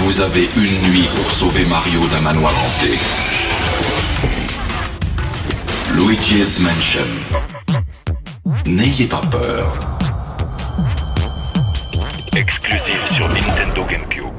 Vous avez une nuit pour sauver Mario d'un manoir hanté. Luigi's Mansion. N'ayez pas peur. Exclusif sur Nintendo GameCube.